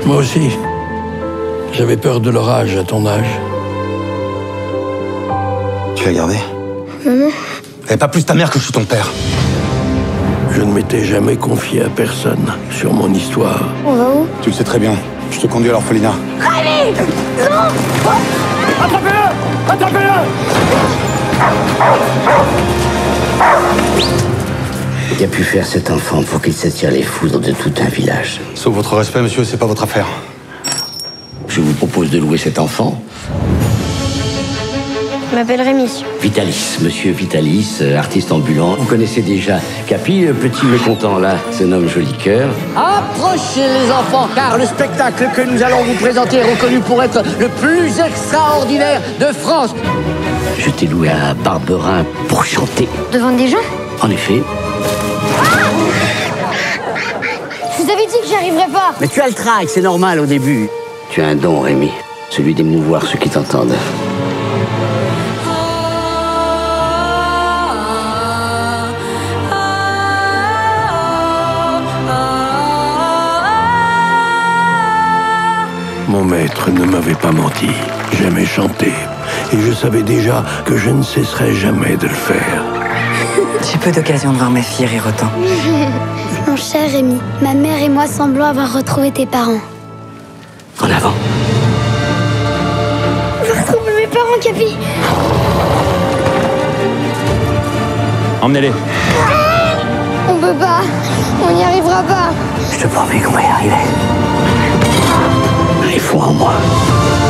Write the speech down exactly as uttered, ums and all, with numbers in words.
Moi aussi. J'avais peur de l'orage à ton âge. Tu l'as gardé? Maman. Elle est pas plus ta mère que je suis ton père. Je ne m'étais jamais confié à personne sur mon histoire. On va où? Tu le sais très bien. Je te conduis à l'orphelinat. Rémi! Non! Attrapez-le! Attrapez-le! Qu'a pu faire cet enfant pour qu'il s'attire les foudres de tout un village? Sauf votre respect, monsieur, c'est pas votre affaire. Je vous propose de louer cet enfant. Je m'appelle Rémi. Vitalis, monsieur Vitalis, euh, artiste ambulant. Vous connaissez déjà Capi, le petit mécontent là, se nomme Joli Cœur. Approchez les enfants, car le spectacle que nous allons vous présenter est reconnu pour être le plus extraordinaire de France. Je t'ai loué à Barberin pour chanter. Devant des gens? En effet. Je vous avais dit que j'y arriverais pas. Mais tu as le trac, c'est normal au début. Tu as un don, Rémi, celui d'émouvoir ceux qui t'entendent. Mon maître ne m'avait pas menti. J'aimais chanter. Et je savais déjà que je ne cesserais jamais de le faire. J'ai peu d'occasion de voir ma fille rire autant. Mon cher Rémi, ma mère et moi semblons avoir retrouvé tes parents. En avant. Je retrouve mes parents, Capi. Emmenez-les. On peut pas. On n'y arrivera pas. Je te promets qu'on va y arriver. Il faut en moi.